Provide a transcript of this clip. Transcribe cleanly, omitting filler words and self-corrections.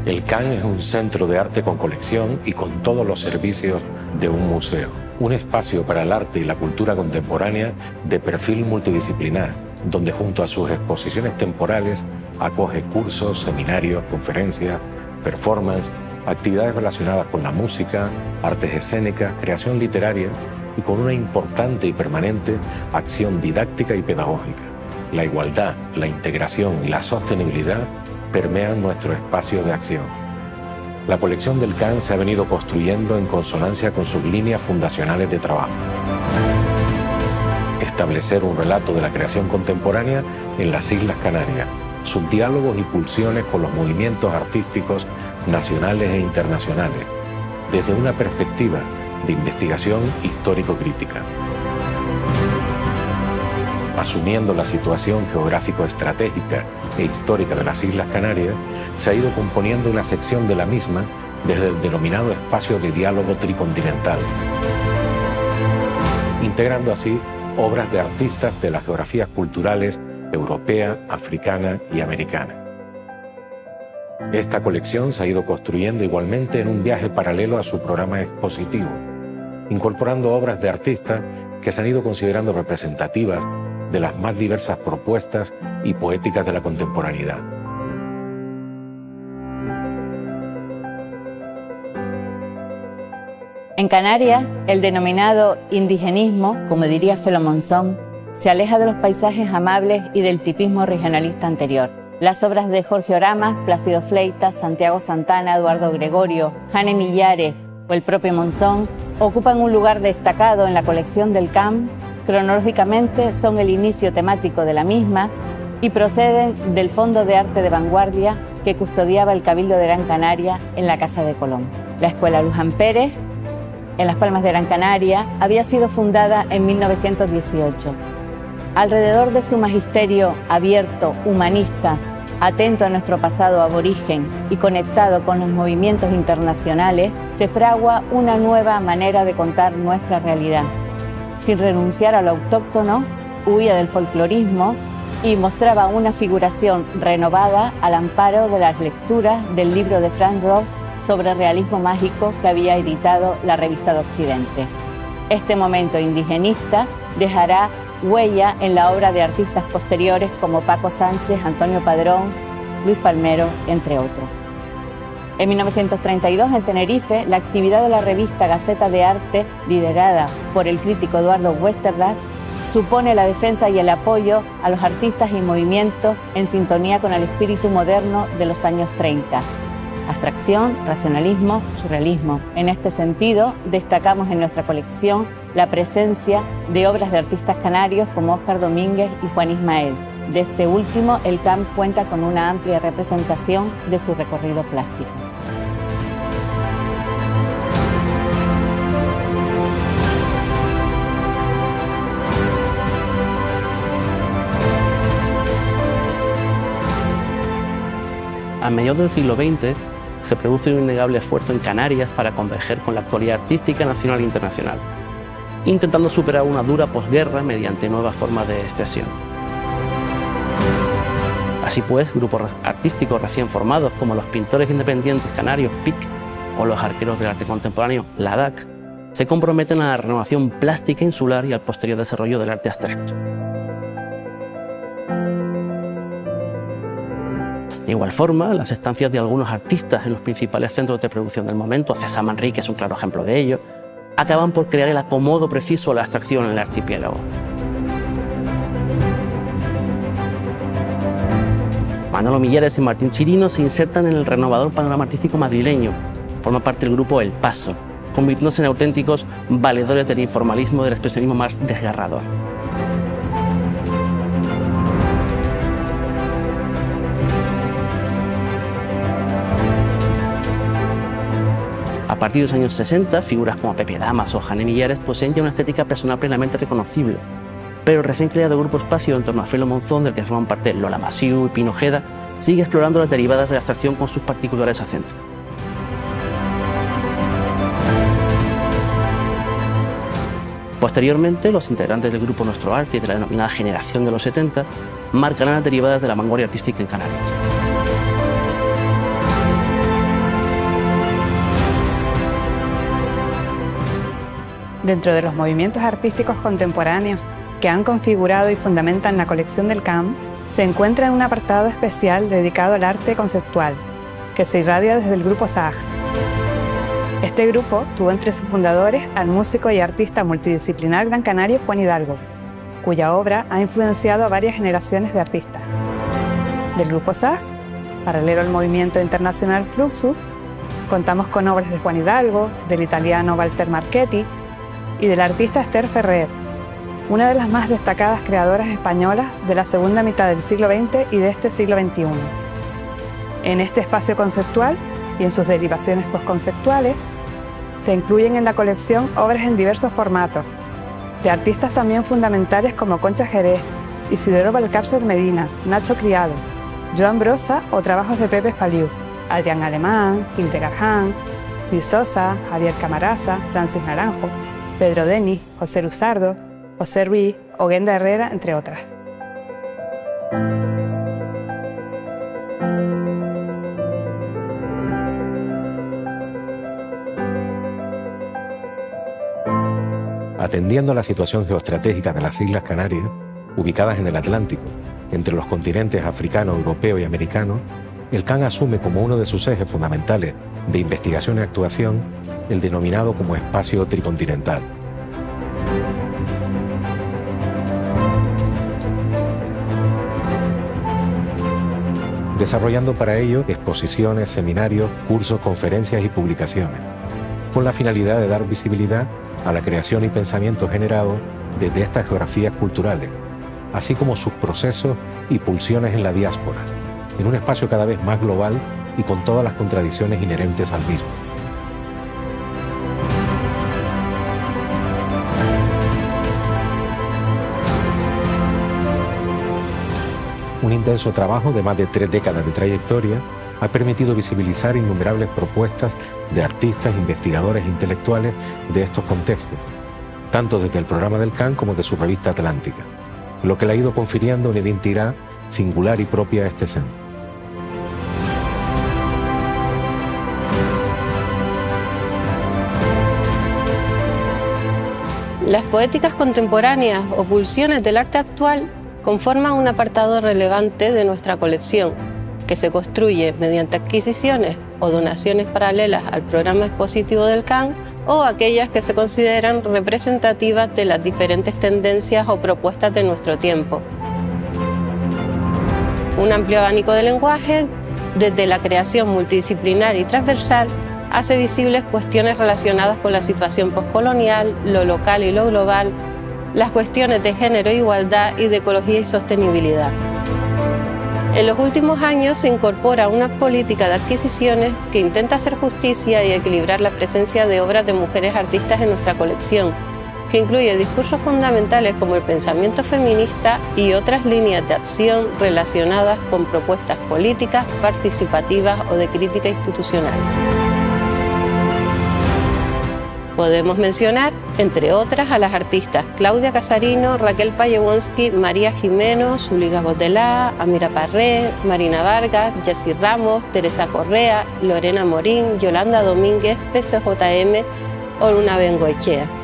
El CAN es un centro de arte con colección y con todos los servicios de un museo. Un espacio para el arte y la cultura contemporánea de perfil multidisciplinar, donde junto a sus exposiciones temporales acoge cursos, seminarios, conferencias, performance, actividades relacionadas con la música, artes escénicas, creación literaria y con una importante y permanente acción didáctica y pedagógica. La igualdad, la integración y la sostenibilidad permean nuestro espacio de acción. La colección del CAN se ha venido construyendo en consonancia con sus líneas fundacionales de trabajo. Establecer un relato de la creación contemporánea en las Islas Canarias, sus diálogos y pulsiones con los movimientos artísticos nacionales e internacionales, desde una perspectiva de investigación histórico-crítica. Asumiendo la situación geográfico-estratégica e histórica de las Islas Canarias, se ha ido componiendo una sección de la misma desde el denominado espacio de diálogo tricontinental, integrando así obras de artistas de las geografías culturales europea, africana y americana. Esta colección se ha ido construyendo igualmente en un viaje paralelo a su programa expositivo, incorporando obras de artistas que se han ido considerando representativas de las más diversas propuestas y poéticas de la contemporaneidad. En Canarias, el denominado indigenismo, como diría Felo Monzón, se aleja de los paisajes amables y del tipismo regionalista anterior. Las obras de Jorge Oramas, Plácido Fleitas, Santiago Santana, Eduardo Gregorio, Jane Millares o el propio Monzón ocupan un lugar destacado en la colección del CAN. Cronológicamente son el inicio temático de la misma y proceden del Fondo de Arte de Vanguardia que custodiaba el Cabildo de Gran Canaria en la Casa de Colón. La Escuela Luján Pérez, en Las Palmas de Gran Canaria, había sido fundada en 1918. Alrededor de su magisterio abierto, humanista, atento a nuestro pasado aborigen y conectado con los movimientos internacionales, se fragua una nueva manera de contar nuestra realidad. Sin renunciar a lo autóctono, huía del folclorismo y mostraba una figuración renovada al amparo de las lecturas del libro de Frank Roth sobre realismo mágico que había editado la revista de Occidente. Este momento indigenista dejará huella en la obra de artistas posteriores como Paco Sánchez, Antonio Padrón, Luis Palmero, entre otros. En 1932, en Tenerife, la actividad de la revista Gaceta de Arte, liderada por el crítico Eduardo Westerdahl, supone la defensa y el apoyo a los artistas y movimientos en sintonía con el espíritu moderno de los años 30. Abstracción, racionalismo, surrealismo. En este sentido, destacamos en nuestra colección la presencia de obras de artistas canarios como Óscar Domínguez y Juan Ismael. De este último, el CAN cuenta con una amplia representación de su recorrido plástico. A mediados del siglo XX se produce un innegable esfuerzo en Canarias para converger con la actualidad artística nacional e internacional, intentando superar una dura posguerra mediante nuevas formas de expresión. Así pues, grupos artísticos recién formados como los pintores independientes canarios PIC o los arqueros del arte contemporáneo LADAC se comprometen a la renovación plástica insular y al posterior desarrollo del arte abstracto. De igual forma, las estancias de algunos artistas en los principales centros de producción del momento, César Manrique es un claro ejemplo de ello, acaban por crear el acomodo preciso a la abstracción en el archipiélago. Manolo Millares y Martín Chirino se insertan en el renovador panorama artístico madrileño, forma parte del grupo El Paso, convirtiéndose en auténticos valedores del informalismo del expresionismo más desgarrador. A partir de los años 60, figuras como Pepe Damas o Jane Millares poseen ya una estética personal plenamente reconocible, pero el recién creado Grupo Espacio en torno a Felo Monzón, del que forman parte Lola Masiu y Pino Ojeda, sigue explorando las derivadas de la abstracción con sus particulares acentos. Posteriormente, los integrantes del grupo Nuestro Arte y de la denominada generación de los 70 marcarán las derivadas de la vanguardia artística en Canarias. Dentro de los movimientos artísticos contemporáneos que han configurado y fundamentan la colección del CAM, se encuentra un apartado especial dedicado al arte conceptual, que se irradia desde el grupo SAG. Este grupo tuvo entre sus fundadores al músico y artista multidisciplinar gran canario Juan Hidalgo, cuya obra ha influenciado a varias generaciones de artistas. Del grupo SAG, paralelo al movimiento internacional Fluxus, contamos con obras de Juan Hidalgo, del italiano Walter Marchetti y de la artista Esther Ferrer, una de las más destacadas creadoras españolas de la segunda mitad del siglo XX y de este siglo XXI. En este espacio conceptual y en sus derivaciones postconceptuales, se incluyen en la colección obras en diversos formatos, de artistas también fundamentales como Concha Jerez, Isidoro Valcárcel Medina, Nacho Criado, Joan Brossa o trabajos de Pepe Espaliu, Adrián Alemán, Hildegard Hahn, Luis Sosa, Javier Camarasa, Francis Naranjo, Pedro Denis, José Luzardo, José Ruiz o Guenda Herrera, entre otras. Atendiendo a la situación geoestratégica de las Islas Canarias, ubicadas en el Atlántico, entre los continentes africano, europeo y americano, el CAN asume como uno de sus ejes fundamentales de investigación y actuación el denominado como espacio tricontinental. Desarrollando para ello exposiciones, seminarios, cursos, conferencias y publicaciones, con la finalidad de dar visibilidad a la creación y pensamiento generado desde estas geografías culturales, así como sus procesos y pulsiones en la diáspora, en un espacio cada vez más global y con todas las contradicciones inherentes al mismo. Un intenso trabajo de más de 3 décadas de trayectoria ha permitido visibilizar innumerables propuestas de artistas, investigadores e intelectuales de estos contextos, tanto desde el programa del CAN como de su revista Atlántica, lo que le ha ido confiriendo una identidad singular y propia a este centro. Las poéticas contemporáneas o pulsiones del arte actual conforman un apartado relevante de nuestra colección, que se construye mediante adquisiciones o donaciones paralelas al programa expositivo del CAN o aquellas que se consideran representativas de las diferentes tendencias o propuestas de nuestro tiempo. Un amplio abanico de lenguaje, desde la creación multidisciplinar y transversal, hace visibles cuestiones relacionadas con la situación postcolonial, lo local y lo global, las cuestiones de género e igualdad y de ecología y sostenibilidad. En los últimos años se incorpora una política de adquisiciones que intenta hacer justicia y equilibrar la presencia de obras de mujeres artistas en nuestra colección, que incluye discursos fundamentales como el pensamiento feminista y otras líneas de acción relacionadas con propuestas políticas, participativas o de crítica institucional. Podemos mencionar, entre otras, a las artistas Claudia Casarino, Raquel Payewonsky, María Jimeno, Zuliga Botelá, Amira Parré, Marina Vargas, Jessy Ramos, Teresa Correa, Lorena Morín, Yolanda Domínguez, PCJM o Luna Bengoechea.